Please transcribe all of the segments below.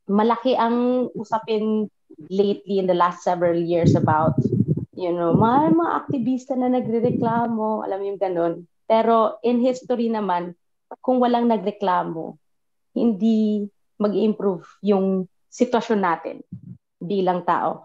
malaki ang usapin lately in the last several years about, mga aktivista na nagrereklamo, alam mo yung ganun. Pero in history naman, kung walang nagreklamo, hindi mag-improve yung sitwasyon natin bilang tao.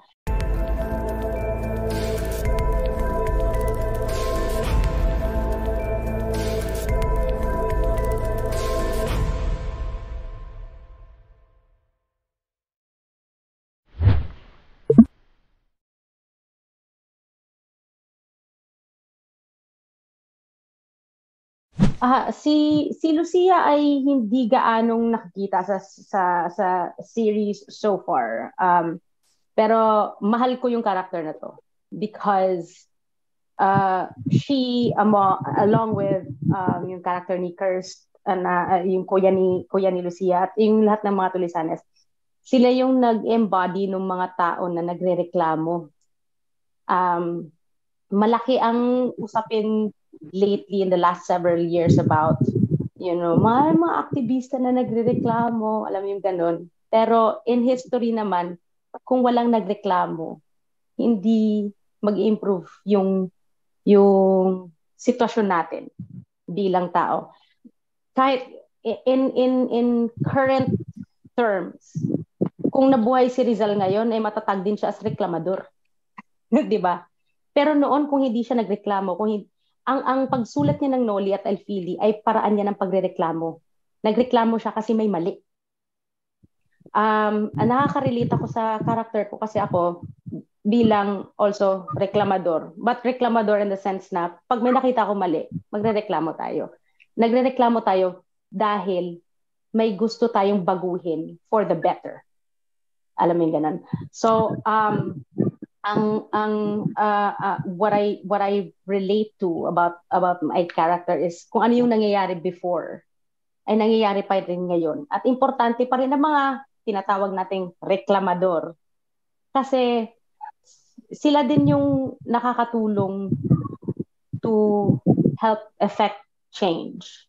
Si Lucia ay hindi gaanong nakikita sa series so far. Pero mahal ko yung character na to because she along with yung character ni Kirst yung kuya ni Lucia at yung lahat ng mga Tulisanes, sila yung nag-embody ng mga tao na nagrereklamo. Malaki ang usapin lately in the last several years about, mga aktivista na nagrereklamo, alam mo yung ganun. Pero in history naman, kung walang nagreklamo, hindi mag-improve yung sitwasyon natin bilang tao. Kahit in current terms, kung nabuhay si Rizal ngayon, ay matatag din siya as reklamador. 'Di ba? Pero noon kung hindi siya nagreklamo, ang pagsulat niya ng Noli at Alfili ay paraan niya ng pagrereklamo. Nagreklamo siya kasi may mali. Nakaka-relate ako sa character ko kasi ako bilang also reklamador. But reklamador in the sense na pag may nakita ako mali, magrereklamo tayo. Nagrereklamo tayo dahil may gusto tayong baguhin for the better. Alam mo yung ganun. So, what I relate to about my character is kung ano yung nangyayari before ay nangyayari pa rin ngayon. At importante pa rin ang mga tinatawag nating reklamador. Kasi sila din yung nakakatulong to help effect change.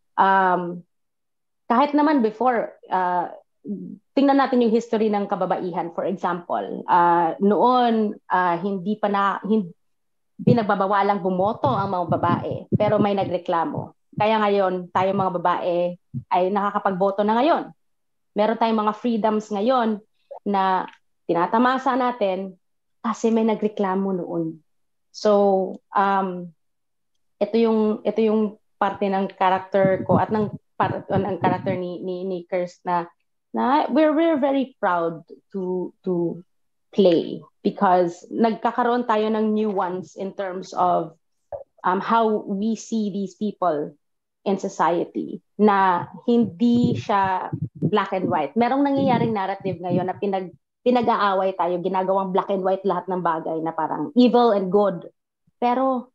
Kahit naman before, tingnan natin yung history ng kababaihan. For example, noon, hindi pinagbabawalang bumoto ang mga babae, pero may nagreklamo. Kaya ngayon, tayo mga babae ay nakakapagboto na ngayon. Meron tayong mga freedoms ngayon na tinatamasa natin kasi may nagreklamo noon. So, ito yung parte ng character ko at ng character ni Kirst na we're very proud to play because nagkakaroon tayo ng nuance in terms of how we see these people in society na hindi siya black and white. Merong nangyayaring narrative ngayon na pinag-aaway tayo, ginagawang black and white lahat ng bagay na parang evil and good. Pero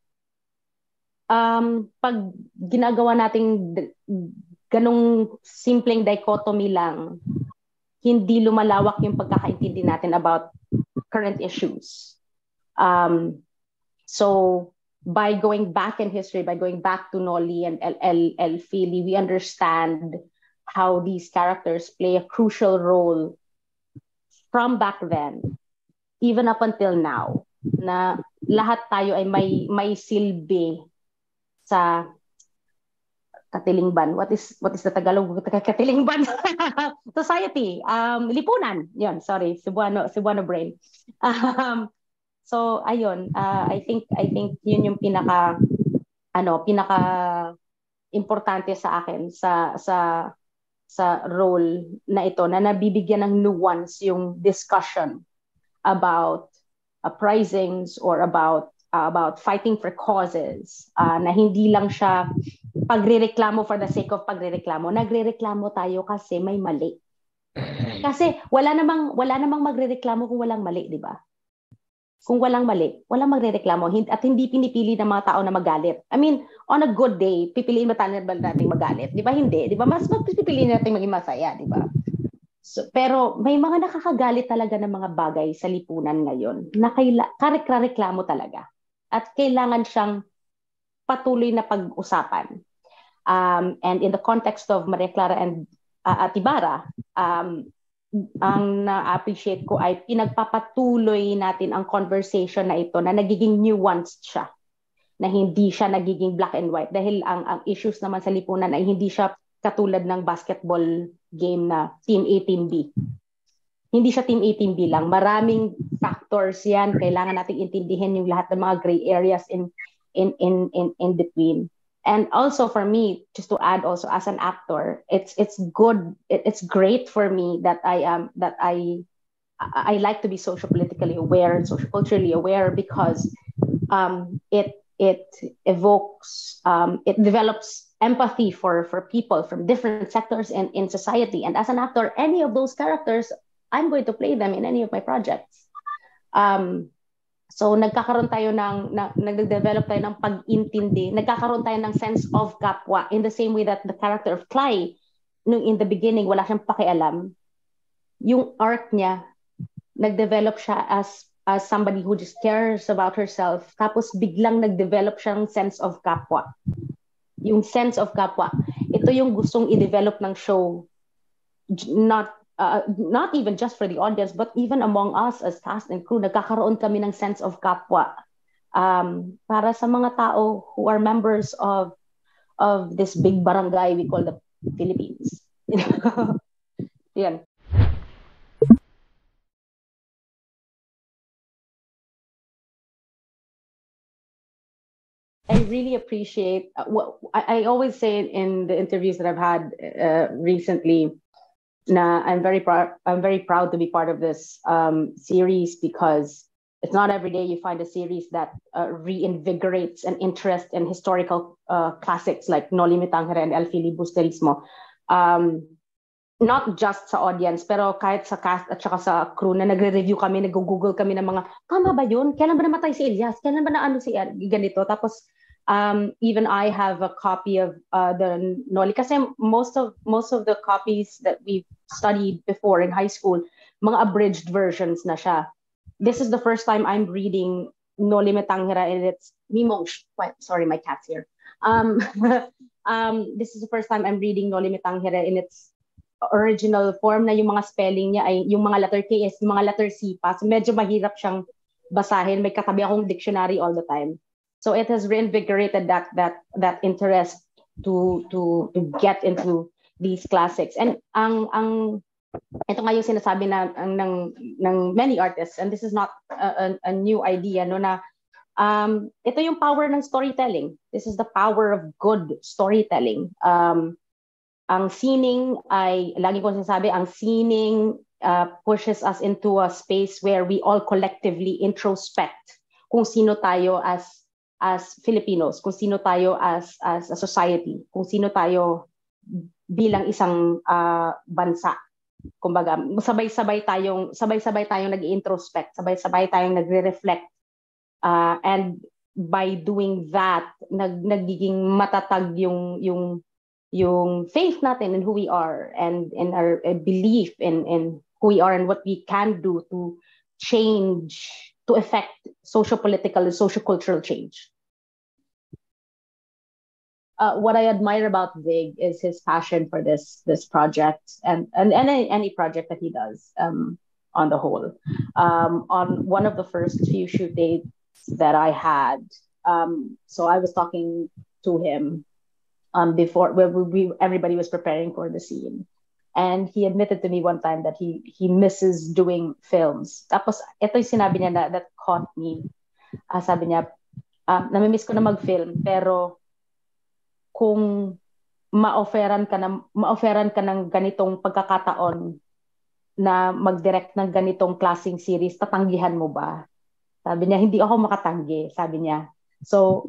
pag ginagawa nating ganong simpleng dichotomy lang, hindi lumalawak yung pagkakaintindi natin about current issues. So by going back in history, by going back to Noli and El Fili, we understand how these characters play a crucial role from back then, even up until now, na lahat tayo ay may silbi sa katilingban. What is the Tagalog katilingban? Society, lipunan. Yun, sorry, Cebuano brain. So ayun, I think yun yung pinaka importante sa akin sa role na ito, na nabibigyan ng nuance yung discussion about uprisings or about fighting for causes, na hindi lang siya pagrereklamo for the sake of pagrereklamo. Nagrereklamo tayo kasi may mali. Kasi wala namang magrereklamo kung walang mali, di ba? Kung walang mali, walang magrereklamo at hindi pinipili ng mga tao na magalit. I mean, on a good day, pipiliin ba natin magalit? Di ba? Hindi. Di ba? Mas pipiliin natin maging masaya, di ba? So, pero may mga nakakagalit talaga ng mga bagay sa lipunan ngayon na kareklamo talaga. At kailangan siyang patuloy na pag-usapan. And in the context of Maria Clara and Ibarra, ang na-appreciate ko ay pinagpapatuloy natin ang conversation na ito na nagiging nuanced siya, na hindi siya nagiging black and white dahil ang issues naman sa lipunan ay hindi siya katulad ng basketball game na team A, team B. Hindi siya team A, team B lang. Maraming factors yan. Kailangan nating intindihin yung lahat ng mga gray areas in between. And also for me, just to add also as an actor, it's good. It's great for me that I like to be sociopolitically aware and socioculturally aware because it evokes, it develops empathy for people from different sectors in society. And as an actor, any of those characters, I'm going to play them in any of my projects. So nagkakaroon tayo nagde-develop tayo ng pag-intindi, nagkakaroon tayo ng sense of kapwa in the same way that the character of Clay, nung in the beginning, wala siyang pakialam. Yung arc niya, nag-develop siya as somebody who just cares about herself, tapos biglang nag-develop siyang sense of kapwa. Yung sense of kapwa, ito yung gustong i-develop ng show, not even just for the audience, but even among us as cast and crew, nagkakaroon kami ng sense of kapwa. Para sa mga tao who are members of this big barangay we call the Philippines. Yan. I really appreciate what I always say in the interviews that I've had recently. I'm very proud to be part of this series because it's not every day you find a series that reinvigorates an interest in historical classics like Noli Me Tangere and El Filibusterismo. Not just sa audience, pero kahit sa cast at saka sa crew na nagre-review kami, nag-google kami ng mga, tama ba yun? Kailan ba namatay si Elias? Kailan ba na ano si ganito? Tapos, even I have a copy of the Noli. Kasi most of the copies that we've studied before in high school, mga abridged versions na siya. This is the first time I'm reading Noli Me Tangere and it's Mimong. Sorry, my cat's here. This is the first time I'm reading Noli Me Tangere in its original form na yung mga spelling niya ay yung mga letter K is yung mga letter C pa. So medyo mahirap siyang basahin. May katabi akong dictionary all the time. So it has reinvigorated that interest to get into these classics. And ito nga yung sinasabi ng many artists, and this is not a new idea, no, na ito yung power ng storytelling. This is the power of good storytelling. Ang sining ay, lagi ko sinasabi, ang sining pushes us into a space where we all collectively introspect kung sino tayo as Filipinos, kung sino tayo as a society, kung sino tayo bilang isang bansa. Kumbaga, sabay-sabay tayong nag-introspect, sabay-sabay tayong nagre-reflect. And by doing that, nagiging matatag yung faith natin in who we are and in our belief in who we are and what we can do to change, to affect social-political and social-cultural change. What I admire about Vig is his passion for this project and any project that he does on the whole. On one of the first few shoot dates that I had, so I was talking to him before everybody was preparing for the scene, and he admitted to me one time that he misses doing films. Tapos ito yung sinabi niya that caught me. Sabi niya, namimiss ko na mag-film, pero kung ma-offeran ka ng ganitong pagkakataon na mag-direct ng ganitong klaseng series, tatanggihan mo ba? Sabi niya, hindi ako makatanggi, sabi niya. So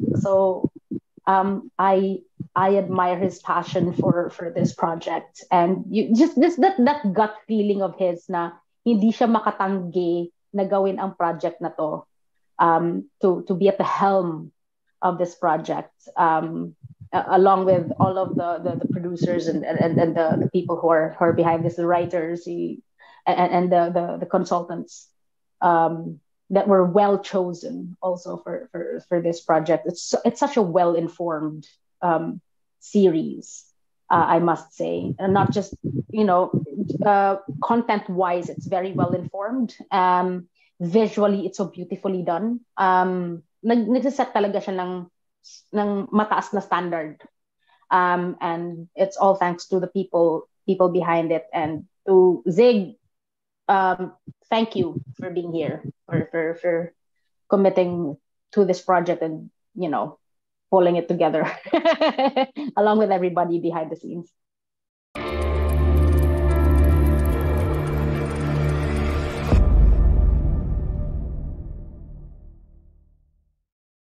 I admire his passion for this project, and just that gut feeling of his na hindi siya makatanggi na gawin ang project na to, to be at the helm of this project, along with all of the producers and the people who are behind this, the writers and the consultants, that were well chosen also for this project. It's such a well informed series. I must say, and not just content-wise, it's very well informed. Visually, it's so beautifully done. Nagsiset talaga siya ng mataas na standard. And it's all thanks to the people behind it. And to Zig, thank you for being here, for committing to this project and, pulling it together along with everybody behind the scenes.